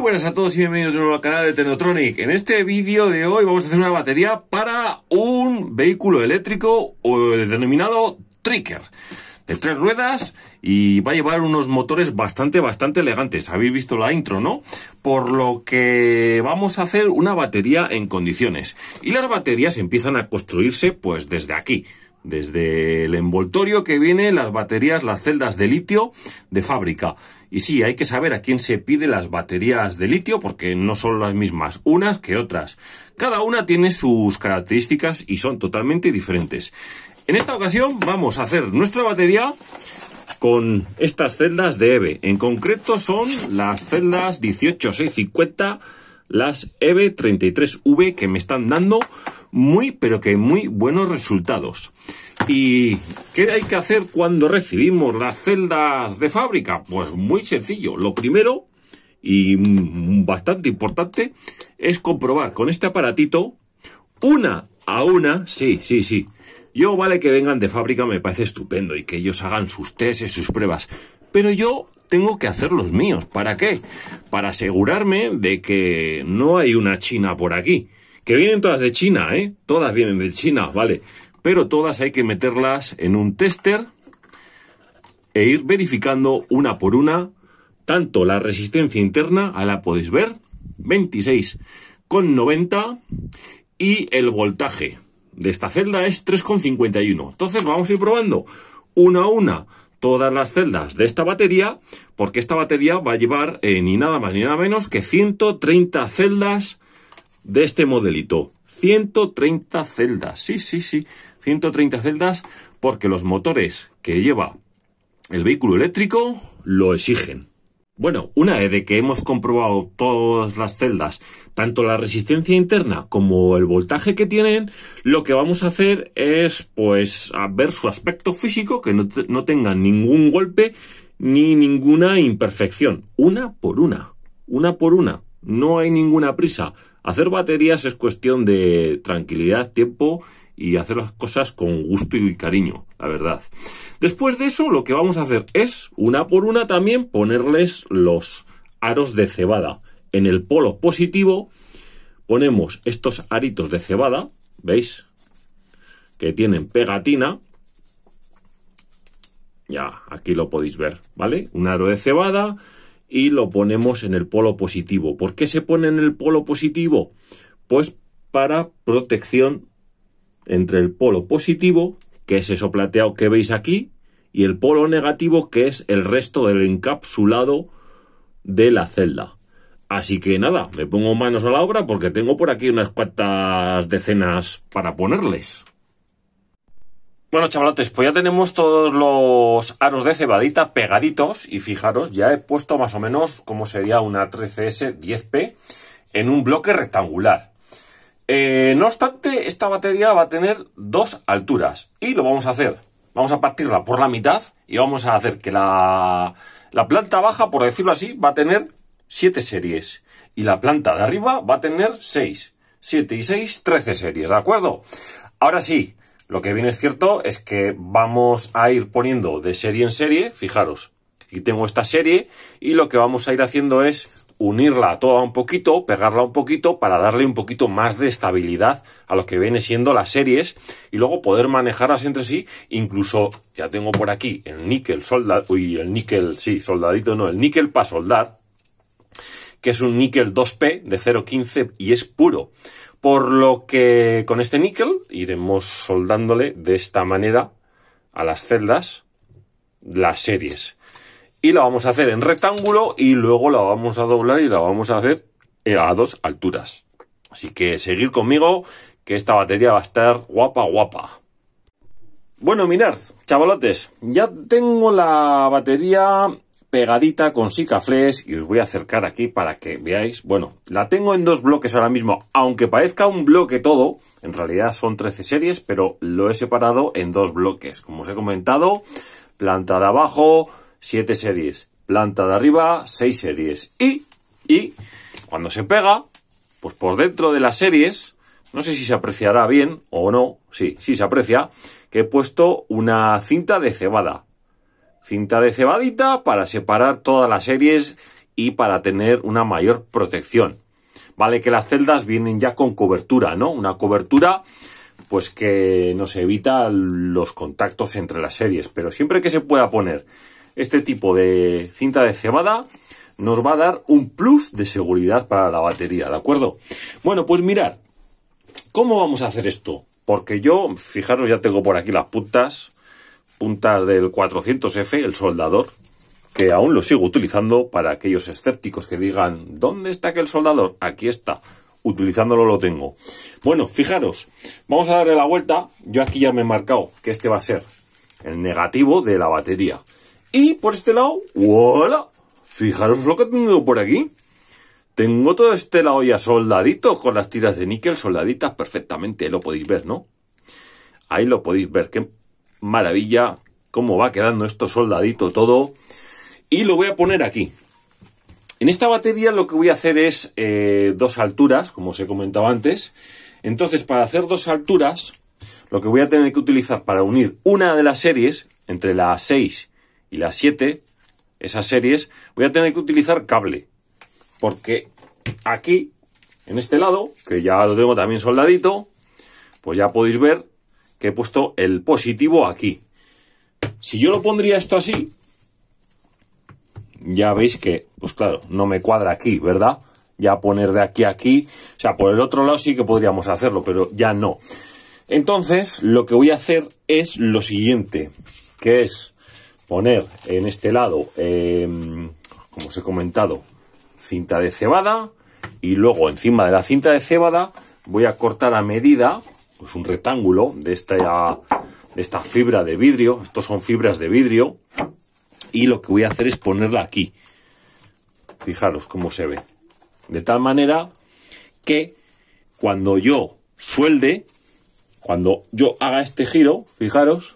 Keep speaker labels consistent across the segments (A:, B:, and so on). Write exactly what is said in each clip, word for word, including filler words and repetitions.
A: buenas a todos y bienvenidos de nuevo al canal de Technotronic. En este vídeo de hoy vamos a hacer una batería para un vehículo eléctrico o denominado Trekker, de tres ruedas, y va a llevar unos motores bastante, bastante elegantes. Habéis visto la intro, ¿no? Por lo que vamos a hacer una batería en condiciones. Y las baterías empiezan a construirse pues desde aquí. Desde el envoltorio que viene las baterías, las celdas de litio de fábrica. Y sí, hay que saber a quién se pide las baterías de litio porque no son las mismas unas que otras. Cada una tiene sus características y son totalmente diferentes. En esta ocasión vamos a hacer nuestra batería con estas celdas de E V E. En concreto son las celdas dieciocho seiscientos cincuenta, las E V E treinta y tres V, que me están dando muy, pero que muy buenos resultados. ¿Y qué hay que hacer cuando recibimos las celdas de fábrica? Pues muy sencillo. Lo primero, y bastante importante, es comprobar con este aparatito, una a una, sí, sí, sí. Yo vale que vengan de fábrica, me parece estupendo, y que ellos hagan sus tests y sus pruebas. Pero yo tengo que hacer los míos. ¿Para qué? Para asegurarme de que no hay una china por aquí. Que vienen todas de China, ¿eh? Todas vienen de China, vale. Pero todas hay que meterlas en un tester e ir verificando una por una. Tanto la resistencia interna, ahí la podéis ver, veintiséis coma noventa, y el voltaje de esta celda es tres coma cincuenta y uno. Entonces vamos a ir probando una a una todas las celdas de esta batería, porque esta batería va a llevar eh, ni nada más ni nada menos que ciento treinta celdas de este modelito. ciento treinta celdas, sí, sí, sí, ciento treinta celdas, porque los motores que lleva el vehículo eléctrico lo exigen. Bueno, una vez de que hemos comprobado todas las celdas, tanto la resistencia interna como el voltaje que tienen, lo que vamos a hacer es, pues, a ver su aspecto físico, que no, te, no tengan ningún golpe ni ninguna imperfección. Una por una, una por una, no hay ninguna prisa. Hacer baterías es cuestión de tranquilidad, tiempo y hacer las cosas con gusto y cariño, la verdad. Después de eso, lo que vamos a hacer es, una por una también, ponerles los aros de cebada. En el polo positivo ponemos estos aritos de cebada, ¿veis? Que tienen pegatina. Ya, aquí lo podéis ver, ¿vale? Un aro de cebada y lo ponemos en el polo positivo. ¿Por qué se pone en el polo positivo? Pues para protección entre el polo positivo, que es eso plateado que veis aquí, y el polo negativo, que es el resto del encapsulado de la celda. Así que nada, me pongo manos a la obra porque tengo por aquí unas cuantas decenas para ponerles. Bueno, chavalotes, pues ya tenemos todos los aros de cebadita pegaditos y fijaros, ya he puesto más o menos como sería una trece ese diez P en un bloque rectangular. Eh, no obstante, esta batería va a tener dos alturas y lo vamos a hacer. Vamos a partirla por la mitad y vamos a hacer que la, la planta baja, por decirlo así, va a tener siete series y la planta de arriba va a tener seis. siete y seis, trece series, ¿de acuerdo? Ahora sí. Lo que bien es cierto es que vamos a ir poniendo de serie en serie, fijaros, aquí tengo esta serie y lo que vamos a ir haciendo es unirla toda un poquito, pegarla un poquito para darle un poquito más de estabilidad a lo que viene siendo las series y luego poder manejarlas entre sí. Incluso ya tengo por aquí el níquel soldado, uy, el níquel, sí, soldadito no, el níquel para soldar, que es un níquel dos P de cero coma quince y es puro. Por lo que con este níquel iremos soldándole de esta manera a las celdas las series. Y la vamos a hacer en rectángulo y luego la vamos a doblar y la vamos a hacer a dos alturas. Así que seguid conmigo que esta batería va a estar guapa, guapa. Bueno, mirad, chavalotes, ya tengo la batería pegadita con Sikaflex y os voy a acercar aquí para que veáis. Bueno, la tengo en dos bloques ahora mismo, aunque parezca un bloque todo, en realidad son trece series, pero lo he separado en dos bloques. Como os he comentado, planta de abajo, siete series, planta de arriba, seis series. Y, y cuando se pega, pues por dentro de las series, no sé si se apreciará bien o no, sí, sí se aprecia, que he puesto una cinta de cebada. Cinta de cebadita para separar todas las series y para tener una mayor protección. Vale que las celdas vienen ya con cobertura, ¿no? Una cobertura pues que nos evita los contactos entre las series, pero siempre que se pueda poner este tipo de cinta de cebada nos va a dar un plus de seguridad para la batería, ¿de acuerdo? Bueno, pues mirad, ¿cómo vamos a hacer esto? Porque yo, fijaros, ya tengo por aquí las puntas, puntas del cuatrocientos F, el soldador, que aún lo sigo utilizando para aquellos escépticos que digan, ¿dónde está aquel soldador? Aquí está. Utilizándolo lo tengo. Bueno, fijaros, vamos a darle la vuelta. Yo aquí ya me he marcado que este va a ser el negativo de la batería. Y por este lado, ¡voilà! Fijaros lo que tengo por aquí. Tengo todo este lado ya soldadito con las tiras de níquel soldaditas perfectamente. Lo podéis ver, ¿no? Ahí lo podéis ver. Qué maravilla cómo va quedando esto soldadito todo. Y lo voy a poner aquí. En esta batería lo que voy a hacer es eh, dos alturas, como os he comentado antes. Entonces, para hacer dos alturas, lo que voy a tener que utilizar para unir una de las series, entre la seis y la siete, esas series, voy a tener que utilizar cable. Porque aquí, en este lado, que ya lo tengo también soldadito, pues ya podéis ver que he puesto el positivo aquí. Si yo lo pondría esto así, ya veis que, pues claro, no me cuadra aquí, ¿verdad? Ya poner de aquí a aquí, o sea, por el otro lado sí que podríamos hacerlo, pero ya no. Entonces, lo que voy a hacer es lo siguiente, que es poner en este lado, eh, como os he comentado, cinta de cebada, y luego encima de la cinta de cebada voy a cortar a medida, pues un rectángulo de esta, de esta fibra de vidrio. Estos son fibras de vidrio. Y lo que voy a hacer es ponerla aquí. Fijaros cómo se ve. De tal manera que cuando yo suelde, cuando yo haga este giro, fijaros,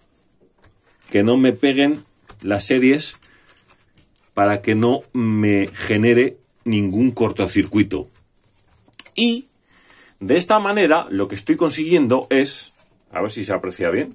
A: que no me peguen las series para que no me genere ningún cortocircuito. Y de esta manera lo que estoy consiguiendo es, a ver si se aprecia bien,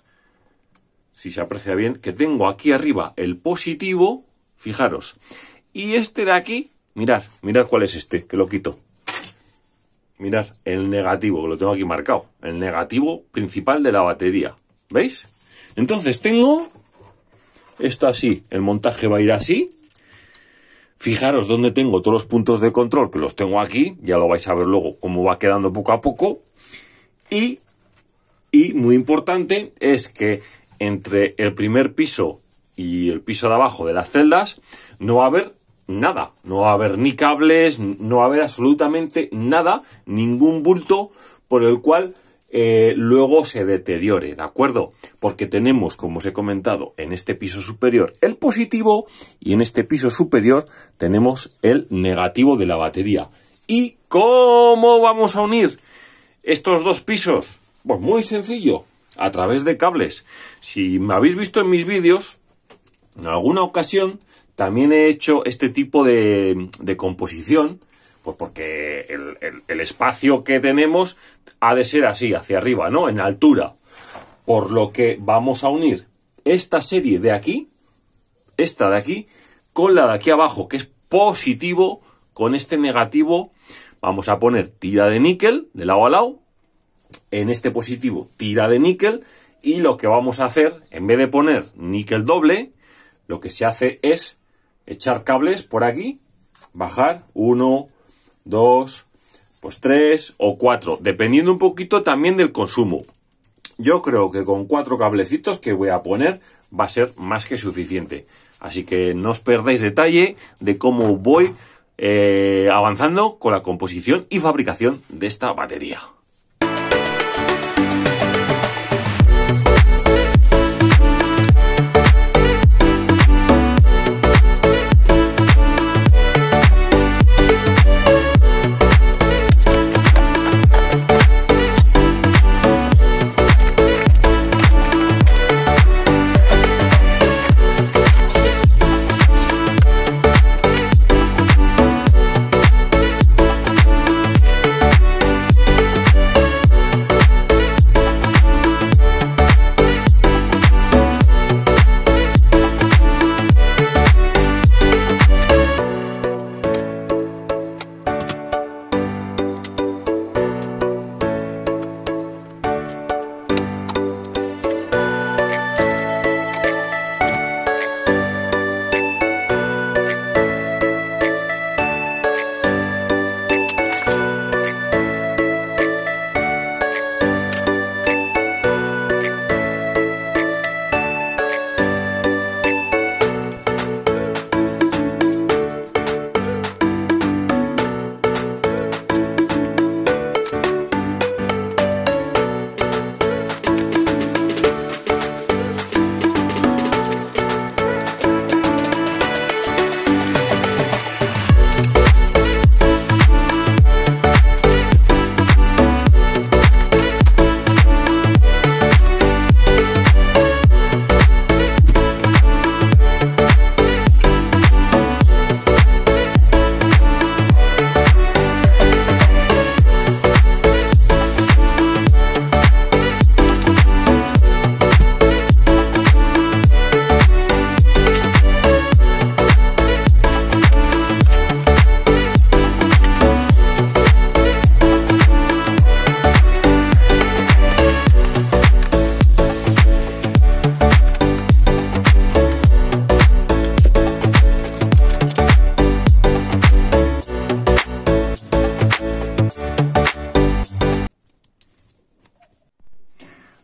A: si se aprecia bien, que tengo aquí arriba el positivo, fijaros, y este de aquí, mirad, mirad cuál es este, que lo quito. Mirad, el negativo, que lo tengo aquí marcado, el negativo principal de la batería, ¿veis? Entonces tengo esto así, el montaje va a ir así. Fijaros dónde tengo todos los puntos de control, que los tengo aquí, ya lo vais a ver luego cómo va quedando poco a poco. Y, y muy importante es que entre el primer piso y el piso de abajo de las celdas no va a haber nada, no va a haber ni cables, no va a haber absolutamente nada, ningún bulto por el cual eh, luego se deteriore, ¿de acuerdo? Porque tenemos, como os he comentado, en este piso superior el positivo y en este piso superior tenemos el negativo de la batería. ¿Y cómo vamos a unir estos dos pisos? Pues muy sencillo. A través de cables. Si me habéis visto en mis vídeos, en alguna ocasión también he hecho este tipo de, de composición, pues porque el, el, el espacio que tenemos ha de ser así, hacia arriba, ¿no? En altura. Por lo que vamos a unir esta serie de aquí, esta de aquí, con la de aquí abajo, que es positivo, con este negativo. Vamos a poner tira de níquel de lado a lado. En este positivo tira de níquel, y lo que vamos a hacer, en vez de poner níquel doble, lo que se hace es echar cables por aquí, bajar uno, dos, pues tres o cuatro, dependiendo un poquito también del consumo. Yo creo que con cuatro cablecitos que voy a poner va a ser más que suficiente. Así que no os perdáis detalle de cómo voy eh, avanzando con la composición y fabricación de esta batería.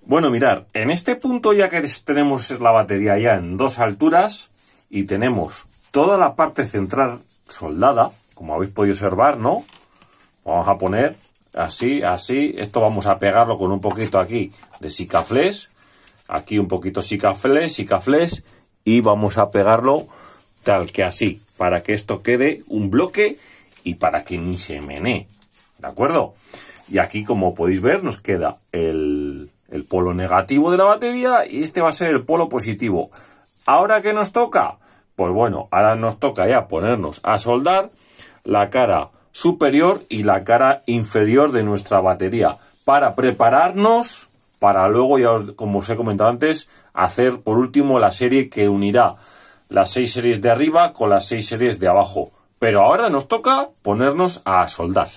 A: Bueno, mirad, en este punto ya que tenemos la batería ya en dos alturas y tenemos toda la parte central soldada, como habéis podido observar, ¿no? Vamos a poner así, así. Esto vamos a pegarlo con un poquito aquí de Sikaflex. Aquí un poquito Sikaflex, Sikaflex. Y vamos a pegarlo tal que así, para que esto quede un bloque y para que ni se menee. ¿De acuerdo? Y aquí, como podéis ver, nos queda el, el polo negativo de la batería y este va a ser el polo positivo. ¿Ahora qué nos toca? Pues bueno, ahora nos toca ya ponernos a soldar la cara superior y la cara inferior de nuestra batería para prepararnos para luego, ya os, como os he comentado antes, hacer por último la serie que unirá las seis series de arriba con las seis series de abajo. Pero ahora nos toca ponernos a soldar.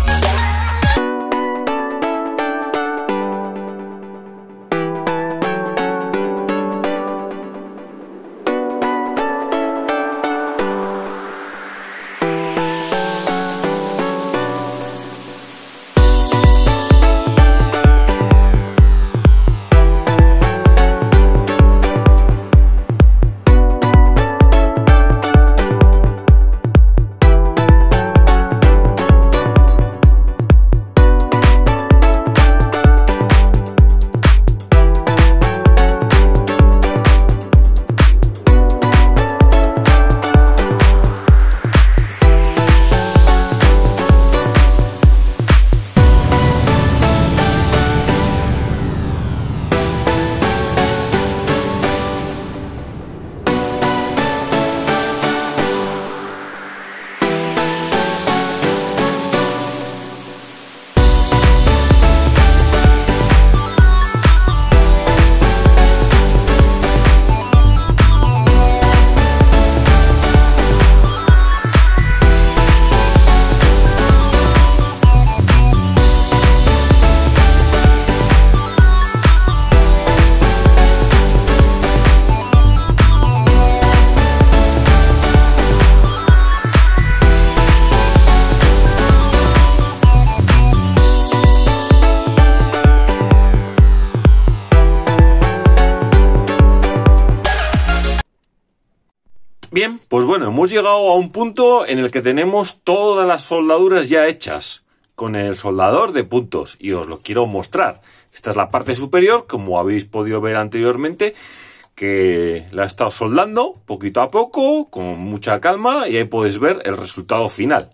A: Bien, pues bueno, hemos llegado a un punto en el que tenemos todas las soldaduras ya hechas con el soldador de puntos y os lo quiero mostrar. Esta es la parte superior, como habéis podido ver anteriormente, que la he estado soldando poquito a poco, con mucha calma, y ahí podéis ver el resultado final.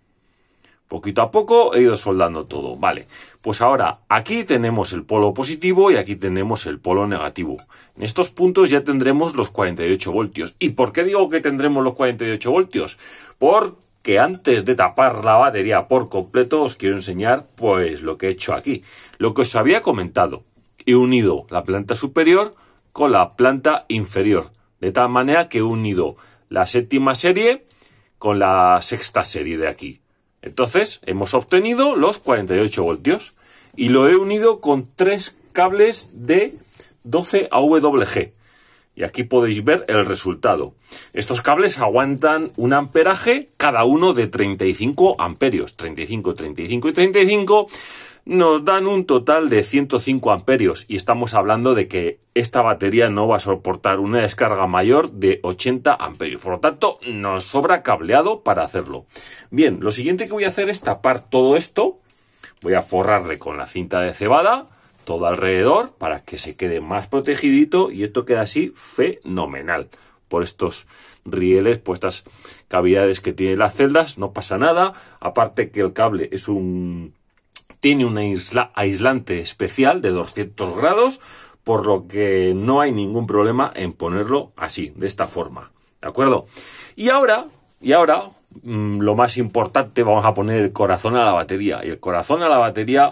A: Poquito a poco he ido soldando todo, vale. Pues ahora, aquí tenemos el polo positivo y aquí tenemos el polo negativo. En estos puntos ya tendremos los cuarenta y ocho voltios. ¿Y por qué digo que tendremos los cuarenta y ocho voltios? Porque antes de tapar la batería por completo os quiero enseñar pues lo que he hecho aquí. Lo que os había comentado. He unido la planta superior con la planta inferior. De tal manera que he unido la séptima serie con la sexta serie de aquí. Entonces hemos obtenido los cuarenta y ocho voltios y lo he unido con tres cables de doce A W G y aquí podéis ver el resultado. Estos cables aguantan un amperaje cada uno de treinta y cinco amperios, treinta y cinco, treinta y cinco y treinta y cinco nos dan un total de ciento cinco amperios y estamos hablando de que esta batería no va a soportar una descarga mayor de ochenta amperios. Por lo tanto, nos sobra cableado para hacerlo. Bien, lo siguiente que voy a hacer es tapar todo esto. Voy a forrarle con la cinta de cebada todo alrededor para que se quede más protegidito y esto queda así fenomenal. Por estos rieles, por estas cavidades que tienen las celdas, no pasa nada. Aparte que el cable es un... tiene un aisla, aislante especial de doscientos grados, por lo que no hay ningún problema en ponerlo así, de esta forma. ¿De acuerdo? Y ahora, y ahora, mmm, lo más importante, vamos a poner el corazón a la batería. Y el corazón a la batería,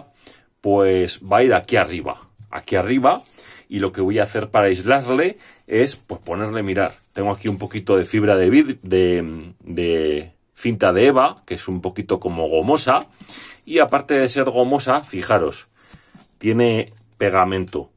A: pues va a ir aquí arriba. Aquí arriba. Y lo que voy a hacer para aislarle es, pues ponerle, mirar, tengo aquí un poquito de fibra de, vid de, de cinta de EVA, que es un poquito como gomosa. Y aparte de ser gomosa, fijaros, tiene pegamento.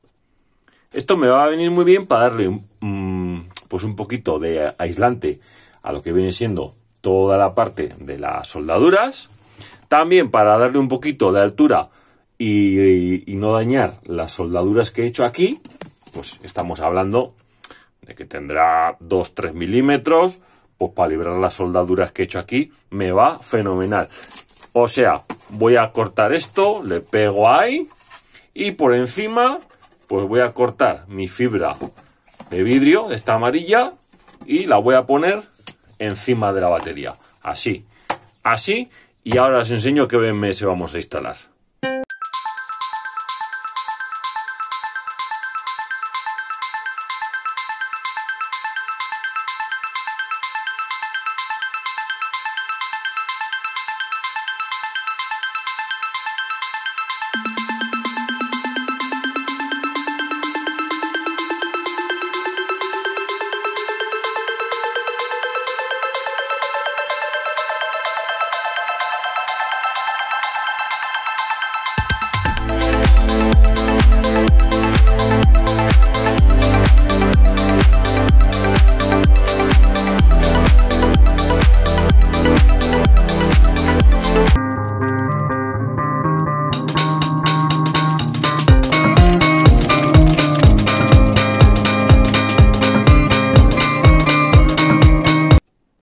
A: Esto me va a venir muy bien para darle um, pues un poquito de aislante a lo que viene siendo toda la parte de las soldaduras. También para darle un poquito de altura y, y, y no dañar las soldaduras que he hecho aquí, pues estamos hablando de que tendrá dos tres milímetros, pues para librar las soldaduras que he hecho aquí me va fenomenal. O sea, voy a cortar esto, le pego ahí y por encima pues voy a cortar mi fibra de vidrio, esta amarilla, y la voy a poner encima de la batería. Así, así, y ahora os enseño qué B M S vamos a instalar.